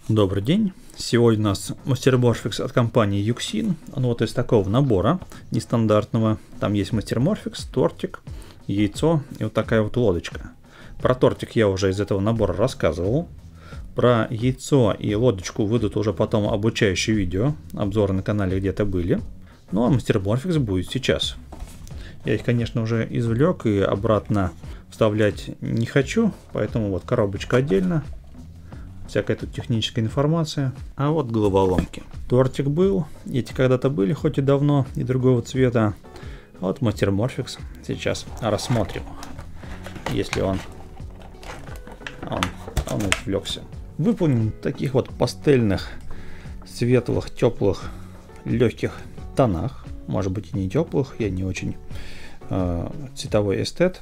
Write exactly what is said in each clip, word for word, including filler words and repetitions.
Добрый день. Сегодня у нас мастерморфикс от компании Юксин. Он вот из такого набора нестандартного. Там есть мастерморфикс, тортик, яйцо и вот такая вот лодочка. Про тортик я уже из этого набора рассказывал. Про яйцо и лодочку выйдут уже потом обучающие видео. Обзоры на канале где-то были. Ну а мастерморфикс будет сейчас. Я их, конечно, уже извлек и обратно вставлять не хочу. Поэтому вот коробочка отдельно. Всякая тут техническая информация. А вот головоломки. Тортик был. Эти когда-то были, хоть и давно, и другого цвета. А вот мастерморфикс. Сейчас рассмотрим. Если он... Он, он извлекся. Выполнен в таких вот пастельных, светлых, теплых, легких тонах. Может быть и не теплых. Я не очень э, цветовой эстет.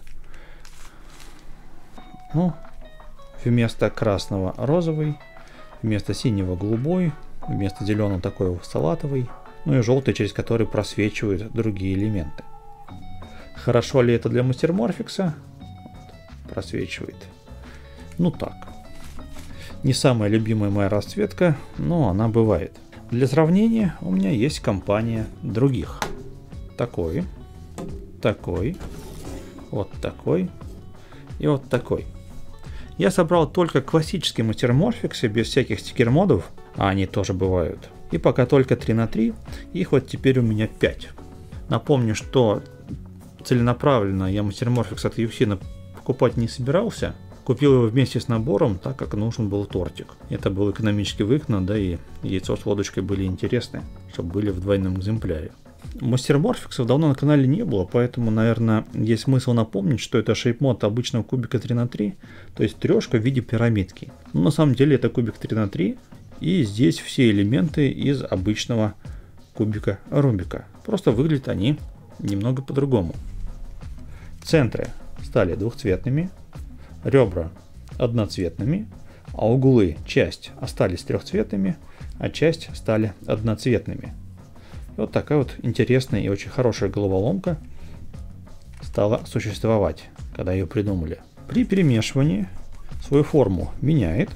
Ну... Вместо красного розовый, вместо синего голубой, вместо зеленого такой салатовый, ну и желтый, через который просвечивают другие элементы. Хорошо ли это для мастерморфикса? Просвечивает. Ну так. Не самая любимая моя расцветка, но она бывает. Для сравнения у меня есть компания других. Такой, такой, вот такой и вот такой. Я собрал только классические мастерморфиксы без всяких стикер-модов, а они тоже бывают. И пока только три на три, их вот теперь у меня пять. Напомню, что целенаправленно я мастерморфикс от Юксина покупать не собирался. Купил его вместе с набором, так как нужен был тортик. Это был экономически выгодно, да и яйцо с лодочкой были интересны, чтобы были в двойном экземпляре. Мастерморфиксов давно на канале не было, поэтому, наверное, есть смысл напомнить, что это шейпмод обычного кубика три на три, то есть трешка в виде пирамидки. Но на самом деле это кубик три на три, и здесь все элементы из обычного кубика Рубика. Просто выглядят они немного по-другому. Центры стали двухцветными, ребра одноцветными, а углы, часть остались трехцветными, а часть стали одноцветными. И вот такая вот интересная и очень хорошая головоломка стала существовать, когда ее придумали. При перемешивании свою форму меняет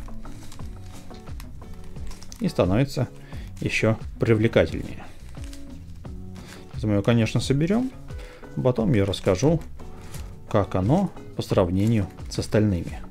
и становится еще привлекательнее. Мы ее, конечно, соберем, потом я расскажу, как оно по сравнению с остальными.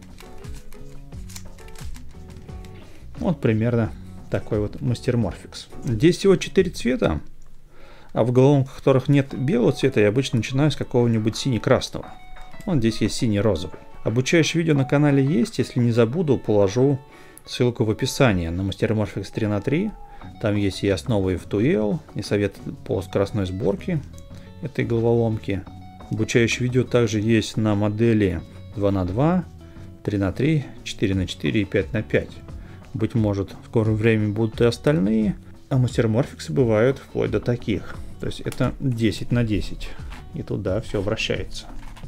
Вот примерно такой вот мастерморфикс. Здесь всего четыре цвета. А в головоломках, в которых нет белого цвета, я обычно начинаю с какого-нибудь сине-красного. Вот здесь есть синий-розовый. Обучающее видео на канале есть. Если не забуду, положу ссылку в описании на мастерморфикс три на три. Там есть и основы эф ту эл, и совет по скоростной сборке этой головоломки. Обучающее видео также есть на модели два на два, три на три, четыре на четыре и пять на пять. Быть может, в скором времени будут и остальные. А мастерморфиксы бывают вплоть до таких. То есть это десять на десять. И туда все вращается.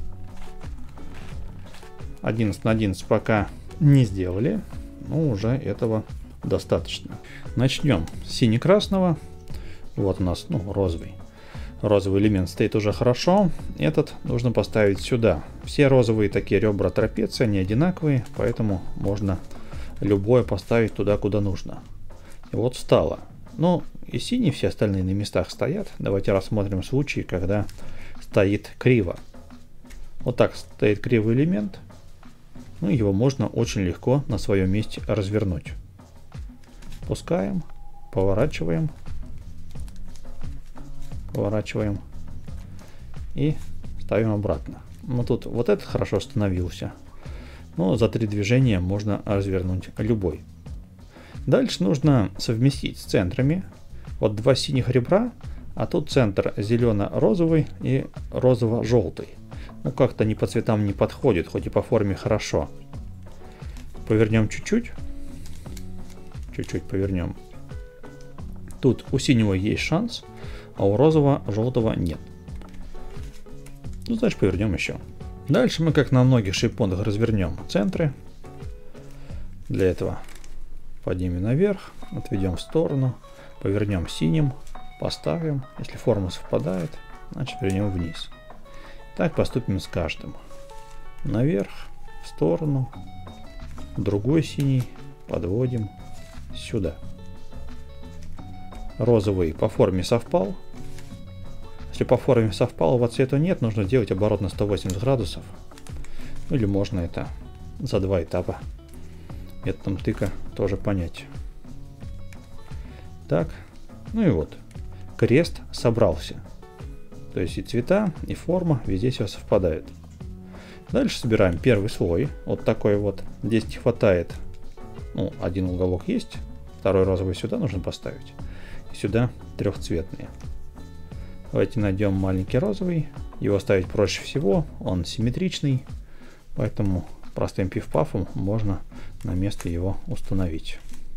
одиннадцать на одиннадцать пока не сделали. Но уже этого достаточно. Начнем с сине-красного. Вот у нас ну, розовый. Розовый элемент стоит уже хорошо. Этот нужно поставить сюда. Все розовые такие ребра трапеции, они одинаковые. Поэтому можно любое поставить туда, куда нужно. И вот встало. Ну, и синие все остальные на местах стоят. Давайте рассмотрим случаи, когда стоит криво. Вот так стоит кривый элемент. Ну, его можно очень легко на своем месте развернуть. Пускаем, поворачиваем, поворачиваем и ставим обратно. Ну, тут вот этот хорошо остановился. Но за три движения можно развернуть любой. Дальше нужно совместить с центрами. Вот два синих ребра, а тут центр зелено-розовый и розово-желтый. Ну как-то они по цветам не подходят, хоть и по форме хорошо. Повернем чуть-чуть. Чуть-чуть повернем. Тут у синего есть шанс, а у розового-желтого нет. Ну, значит, повернем еще. Дальше мы, как на многих шейпмодах, развернем центры. Для этого поднимем наверх, отведем в сторону, повернем синим, поставим. Если форма совпадает, значит вернем вниз. Так поступим с каждым. Наверх, в сторону, другой синий, подводим, сюда. Розовый по форме совпал. Если по форме совпал, по цвету нет, нужно сделать оборот на сто восемьдесят градусов. Или можно это за два этапа методом тыка тоже понять. Так, ну и вот, крест собрался. То есть и цвета, и форма, везде все совпадает. Дальше собираем первый слой, вот такой вот. Здесь не хватает, ну, один уголок есть, второй розовый сюда нужно поставить. И сюда трехцветные. Давайте найдем маленький розовый. Его ставить проще всего, он симметричный, поэтому простым пиф-пафом можно на место его установить.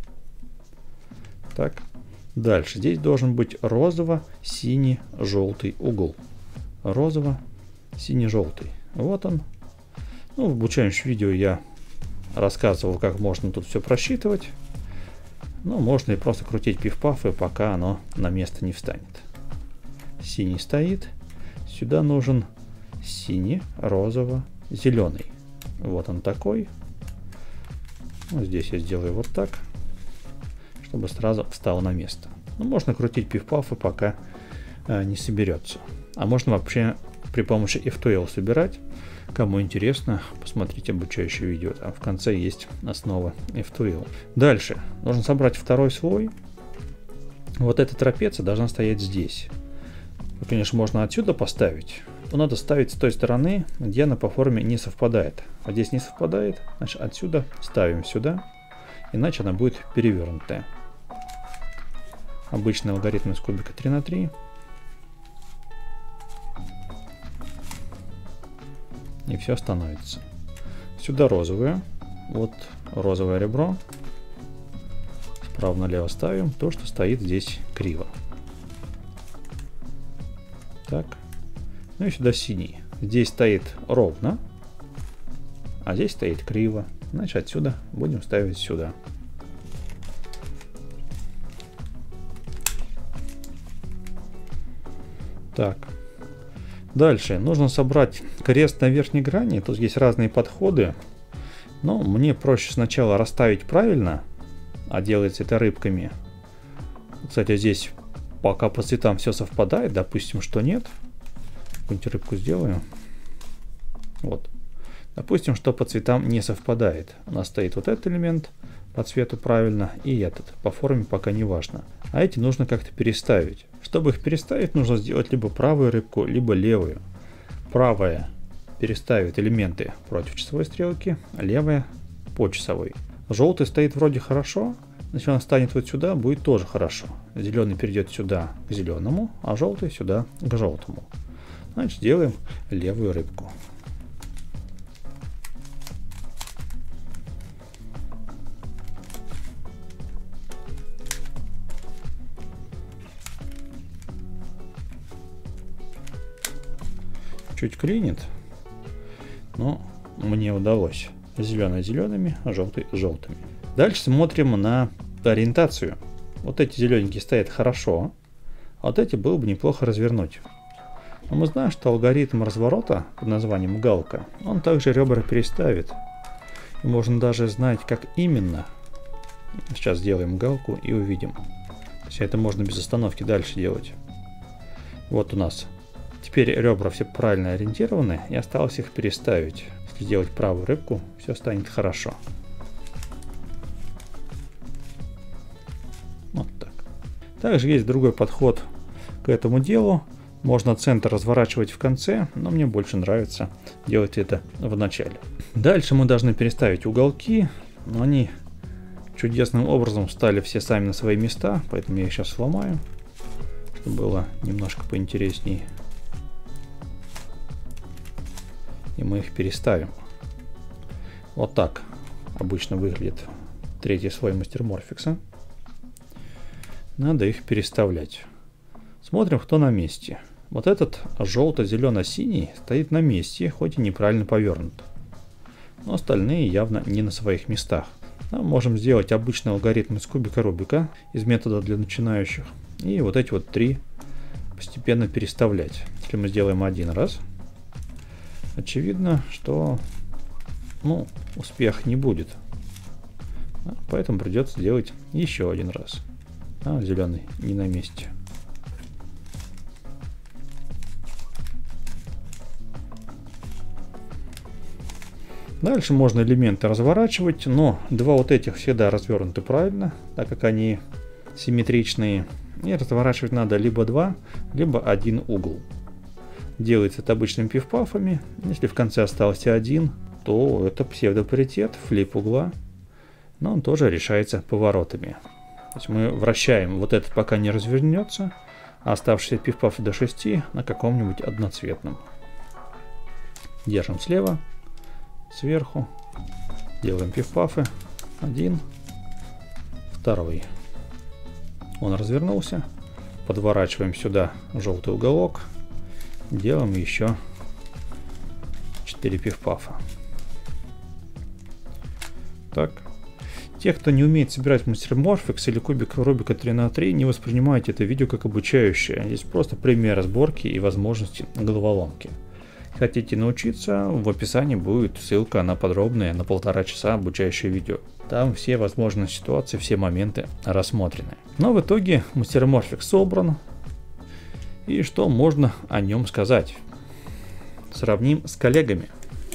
Так, дальше здесь должен быть розово-синий-желтый угол. Розово-синий-желтый. Вот он. Ну, в обучающем видео я рассказывал, как можно тут все просчитывать. Ну, можно и просто крутить пиф-пафы, пока оно на место не встанет. Синий стоит. Сюда нужен синий, розово, зеленый. Вот он такой. Вот здесь я сделаю вот так, чтобы сразу встал на место. Ну, можно крутить пиф-пафы, пока э, не соберется. А можно вообще при помощи эф ту эл собирать. Кому интересно, посмотрите обучающее видео. Там в конце есть основа эф ту эл. Дальше нужно собрать второй слой. Вот эта трапеция должна стоять здесь. Конечно, можно отсюда поставить. Но надо ставить с той стороны, где она по форме не совпадает. А здесь не совпадает, значит отсюда ставим сюда. Иначе она будет перевернутая. Обычный алгоритм из кубика три на три. И все становится. Сюда розовое. Вот розовое ребро. Справа налево ставим то, что стоит здесь криво. Так. Ну и сюда синий. Здесь стоит ровно, а здесь стоит криво. Значит, отсюда будем ставить сюда. Так. Дальше нужно собрать крест на верхней грани. Тут есть разные подходы. Но мне проще сначала расставить правильно, а делается это рыбками. Кстати, здесь пока по цветам все совпадает. Допустим, что нет. Какую-нибудь рыбку сделаю. Вот. Допустим, что по цветам не совпадает. У нас стоит вот этот элемент по цвету правильно и этот. По форме пока не важно. А эти нужно как-то переставить. Чтобы их переставить, нужно сделать либо правую рыбку, либо левую. Правая переставит элементы против часовой стрелки, левая по часовой. Желтый стоит вроде хорошо. Если он станет вот сюда, будет тоже хорошо. Зеленый перейдет сюда к зеленому, а желтый сюда к желтому. Значит, делаем левую рыбку. Чуть клинит, но мне удалось. Зеленый зелеными, а желтый желтыми. Дальше смотрим на ориентацию. Вот эти зелененькие стоят хорошо, а вот эти было бы неплохо развернуть. Но мы знаем, что алгоритм разворота под названием галка, он также ребра переставит. И можно даже знать, как именно. Сейчас сделаем галку и увидим. Все это можно без остановки дальше делать. Вот у нас теперь ребра все правильно ориентированы, и осталось их переставить. Если сделать правую рыбку, все станет хорошо. Вот так. Также есть другой подход к этому делу. Можно центр разворачивать в конце, но мне больше нравится делать это в начале. Дальше мы должны переставить уголки, но они чудесным образом встали все сами на свои места, поэтому я их сейчас сломаю, чтобы было немножко поинтересней. И мы их переставим. Вот так обычно выглядит третий слой мастерморфикса. Надо их переставлять. Смотрим, кто на месте. Вот этот желто-зелено-синий стоит на месте, хоть и неправильно повернут. Но остальные явно не на своих местах. Мы можем сделать обычный алгоритм из кубика Рубика, из метода для начинающих. И вот эти вот три постепенно переставлять. Если мы сделаем один раз, очевидно, что ну, успеха не будет. Поэтому придется делать еще один раз. А, зеленый не на месте. Дальше можно элементы разворачивать, но два вот этих всегда развернуты правильно, так как они симметричные. И разворачивать надо либо два, либо один угол. Делается это обычными пиф-пафами. Если в конце остался один, то это псевдопаритет, флип угла. Но он тоже решается поворотами. То есть мы вращаем вот этот, пока не развернется, а оставшиеся пиф-пафы до шести на каком-нибудь одноцветном. Держим слева. Сверху делаем пиф-пафы. Один, второй. Он развернулся. Подворачиваем сюда желтый уголок. Делаем еще четыре пиф-пафа. Так. Те, кто не умеет собирать Master Morphics или кубик Рубика три на три, не воспринимайте это видео как обучающее. Здесь просто пример сборки и возможности головоломки. Хотите научиться, в описании будет ссылка на подробное, на полтора часа обучающее видео. Там все возможные ситуации, все моменты рассмотрены. Но в итоге Master Morphics собран. И что можно о нем сказать? Сравним с коллегами.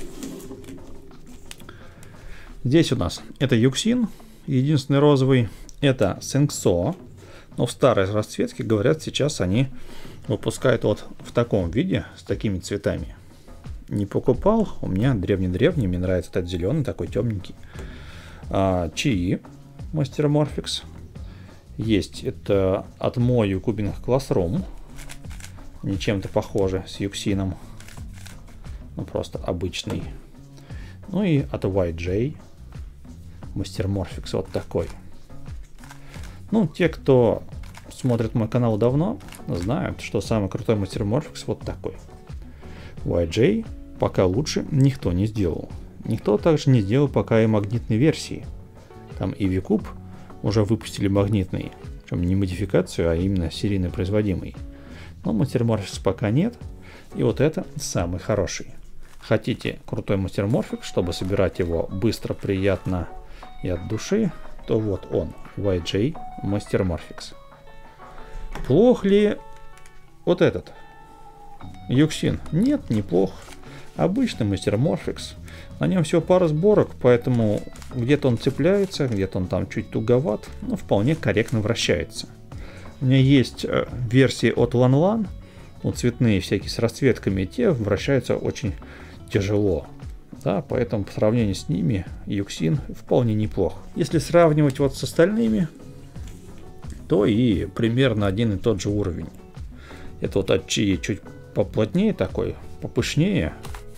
Здесь у нас это Юксин, единственный розовый. Это Синксо. Но в старой расцветке, говорят, сейчас они выпускают вот в таком виде, с такими цветами. Не покупал, у меня древний-древний, мне нравится этот зеленый, такой темненький. А, Чии, Master Morphics. Есть это от Мою Кубинг Classroom. Не чем-то похоже с Юксином. Ну, просто обычный. Ну и от уай джей Master Morphics вот такой. Ну, те, кто смотрит мой канал давно, знают, что самый крутой Master Morphics вот такой. уай джей пока лучше никто не сделал. Никто также не сделал пока и магнитной версии. Там и VCube уже выпустили магнитный. Причем не модификацию, а именно серийно производимый. Но Master Morphics пока нет. И вот это самый хороший. Хотите крутой Master Morphics, чтобы собирать его быстро, приятно и от души, то вот он, уай джей Master Morphics. Плох ли вот этот Юксин? Нет, неплох. Обычный Master Morphics. На нем всего пара сборок, поэтому где-то он цепляется, где-то он там чуть туговат, но вполне корректно вращается. У меня есть э, версии от LanLan, вот цветные всякие с расцветками, те вращаются очень тяжело. Да, поэтому по сравнению с ними Юксин вполне неплох. Если сравнивать вот с остальными, то и примерно один и тот же уровень. Это вот от Чии чуть поплотнее такой, попышнее.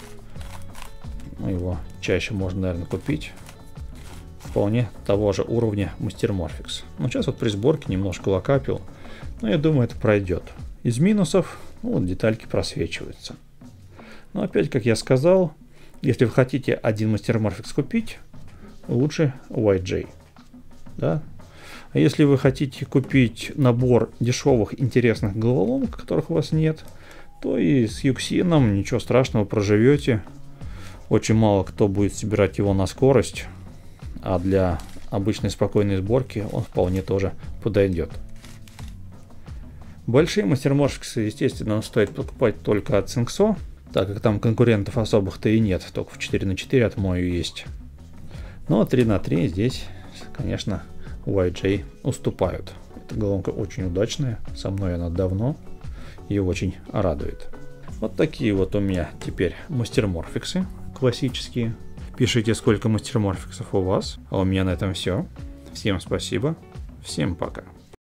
Его чаще можно, наверное, купить. Вполне того же уровня Master Morphics. Но сейчас вот при сборке немножко локапил. Но я думаю, это пройдет. Из минусов, ну, вот детальки просвечиваются. Но опять, как я сказал, если вы хотите один Master Morphics купить, лучше уай джей. Да? А если вы хотите купить набор дешевых интересных головоломок, которых у вас нет, то и с Юксином ничего страшного, проживете. Очень мало кто будет собирать его на скорость, а для обычной спокойной сборки он вполне тоже подойдет. Большие Master Morphics, естественно, стоит покупать только от Синксо, так как там конкурентов особых-то и нет, только в четыре на четыре от Мою есть. Но три на три здесь, конечно, уай джей уступают. Эта головоломка очень удачная, со мной она давно, и очень радует. Вот такие вот у меня теперь Master Morphics классические. Пишите, сколько Master Morphics у вас. А у меня на этом все. Всем спасибо. Всем пока.